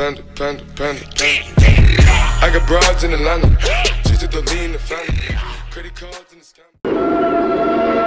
panda, panda, panda, panda. I got broads in Atlanta, just to lean the family. Credit cards in the scam.